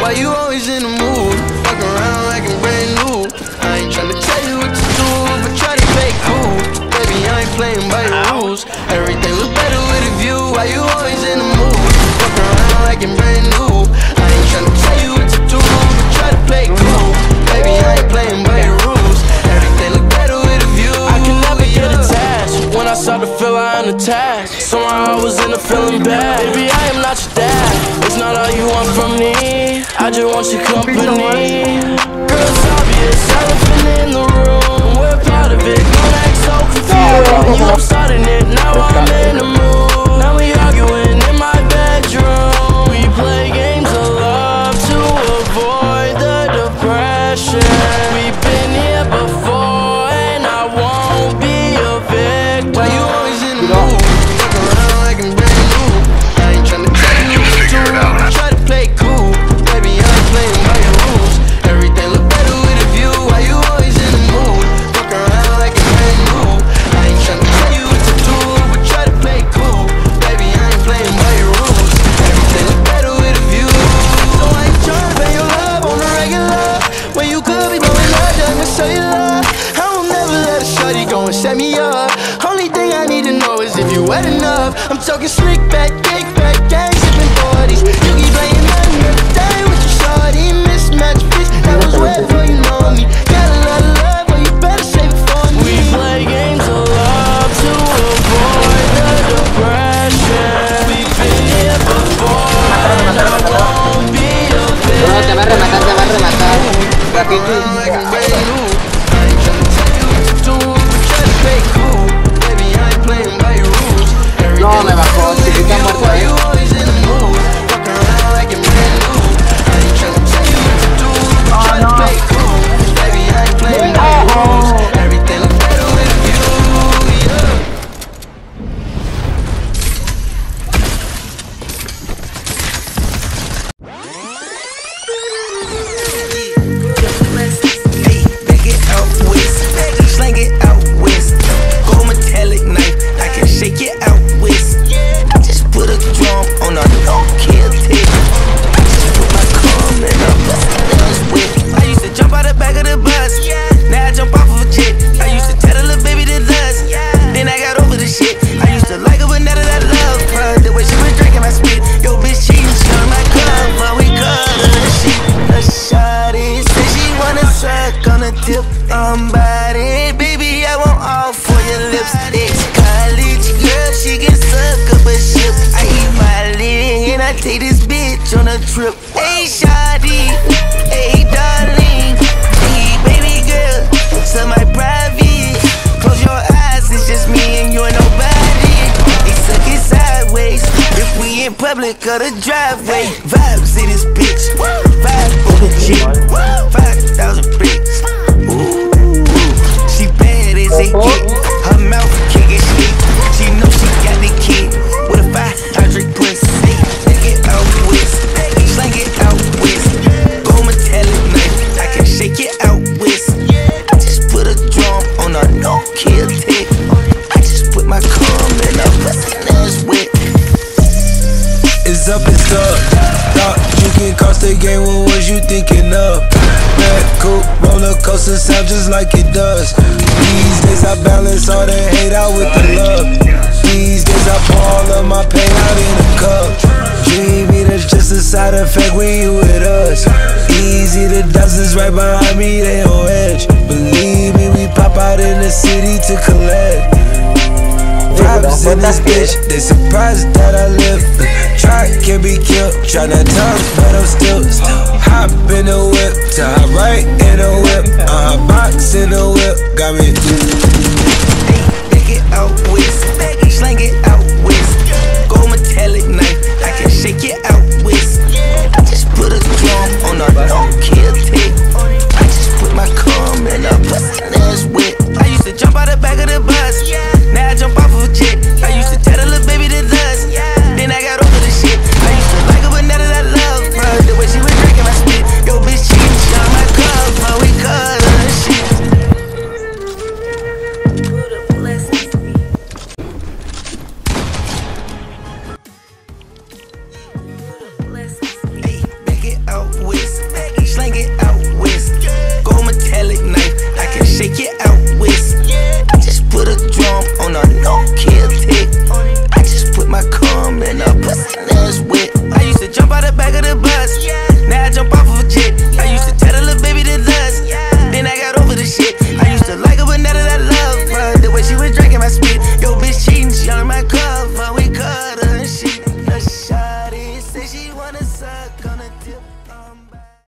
Why you always in the mood? Fuck around like I'm brand new. I ain't tryna tell you what to do, but try to play cool. Baby, I ain't playing by your rules. Everything look better with a view. Why you always in the mood? Fuck around like I'm brand new. I ain't tryna tell you what to do, but try to play cool. Baby, I ain't playing by your rules. Everything look better with a view. I can never get attached. When I start to feel I unattached, somehow I was in a feeling bad. Baby, I am not your dad. It's not all you want from me. I just want your company. Girl, it's obvious, elephant in the room. We're part of it, don't act so confused. You starting it, now I'm in the mood. Now we arguing in my bedroom. We play games of love to avoid the depression. We've been here before and I won't be a victim. Why you always in the mood? Fuck around like I'm brand new. I ain't tryna tell you what to do, but try to play cool. Baby, I ain't playing by your rules. Everything look better with a view. Why you always in the mood? Fuck around like I'm brand new. I ain't tryna tell you what to do, but try to play cool. Baby, I ain't playing by your rules. Everything look better with a view. So I ain't tryna pay your love on the regular. When you could be blowing up, just to show you love. I will never let a shorty go and set me up. Only thing I need to know is if you wet enough. I'm talking slick back, kick back, gang sipping 40s. You keep playing nothing every day with your shorty. Mismatch fish, that was wet before you know me. Got a lot of love, but you better save it for me. We play games of love to avoid the depression. We've been here before and I won't be a victim. Bro, te va a rematar, te va a rematar. Rapidito. Like I'm brand new. I ain't tryna tell you what to do, but try to play cool. Baby, I ain't playing by your rules. No, me bajó, chiquita muerta, Why you always in the mood? Fuck around like I'm brand new. I ain't tryna tell you what to do, but try to play cool. Baby, I ain't playing by your rules. Everything look better with a view, yeah. Hey, back it out west, slang it out west. Gold metallic knife, I can shake it out west. I just put a drum on a no-kill tape. I just put my cum in a bus with. I used to jump out the back of the bus, now I jump off of a jet. I used to tell the little baby to lust, then I got over the shit. I used to like her, but now that I love her, the way she was drinking my spit. Yo, bitch cheating, she on my cover, we cut her shit. The shawty said she wanna suck on the tip, body. Baby, I want all for your lips. Ex-college girl, she can suck up a ship. I eat my leg and I take this bitch on a trip. Hey, shawty, hey, darling, hey, baby girl, to my private. Close your eyes, it's just me and you and nobody. They suck it sideways if we in public or the driveway. Vibes in this bitch, vibe on the Jeep, 5,000 bricks. Ooh, she bad as it get. Her mouth kicking shit. She know she got the kid with a 500 pussy. Take it out west, slang it out west. Gold metallic knife, I can shake it out west. I just put a drum on a no-kill tape. I just put my cum in a pussy, now it's wet. It's up and stuck. Thought you can cross the game, what was you thinking of? Red coupe, roller coaster sound just like it does. These days I balance all the hate out with the love. These days I pour all of my pain out in a cup. Dreamy, that's just a side effect when you with us. Easy, the dozens right behind me, they on edge. Believe me, we pop out in the city to collect. Vibes in this bitch, they surprised that I live. Try can't be killed, tryna talk, but I'm still hop in the whip, to hop right in the whip. Box in the whip, got me. Hey, back it out west, slang it out